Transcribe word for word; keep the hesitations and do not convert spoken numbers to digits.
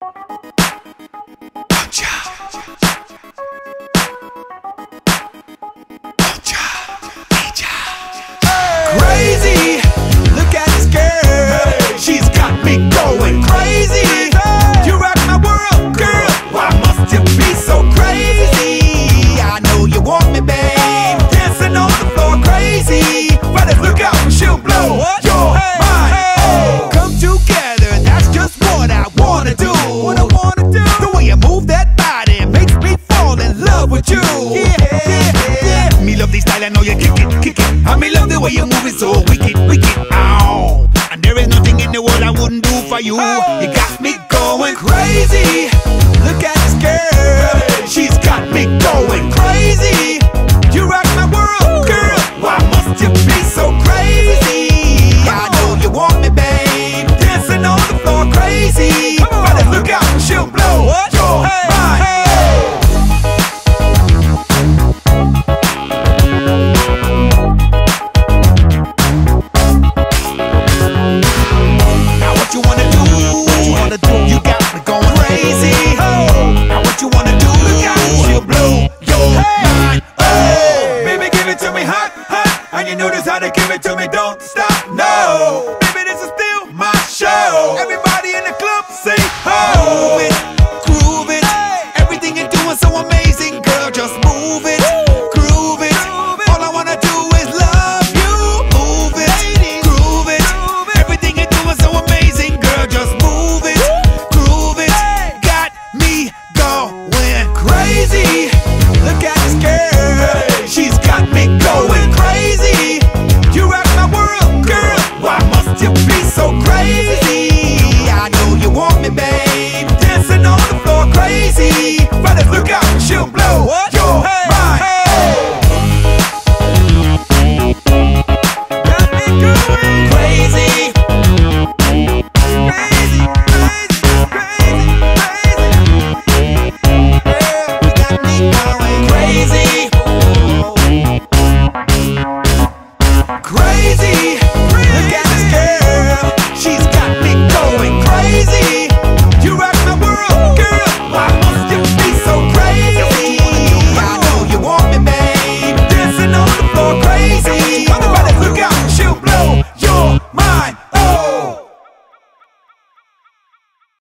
Crazy, look at this girl. She's got me going crazy. You rock my world, girl. Why must you be so crazy? I know you want me, babe. Dancing on the floor, crazy. Brothers, look out, she'll blow your mind. Come together, that's just what I wanna do. What I wanna do. The way you move that body makes me fall in love with you. Yeah, me love the style, I know you kick it, kick it. I me love the way you move it so wicked, wicked. Ow. And there is nothing in the world I wouldn't do for you. You got me going crazy. Look at this girl. She's got me going crazy. You rock my world, girl. Why must you be so crazy? I know you want me, babe. Dancing on the floor, crazy. Brothers, look out, she'll blow your mind. You wanna do, what you wanna do, you got me going crazy. Oh, now what you wanna do, look out, she'll blow your mind. Oh, baby, give it to me hot, hot, and you know just how to give it to me, don't stop, no. Baby, this is still my show. Everybody in the club say, oh, move it, groove it. Everything you're doing so amazing, girl, just move it, groove it. All I wanna do is love you, move it, groove it. Everything you're doing so amazing, girl, just move it, groove it. Got me going crazy. Look at this girl, she's got me going crazy. You rock my world, girl. Why must you be so crazy? I know you want me, babe. Dancing on the floor, crazy. Brothers, look out, she'll blow your mind.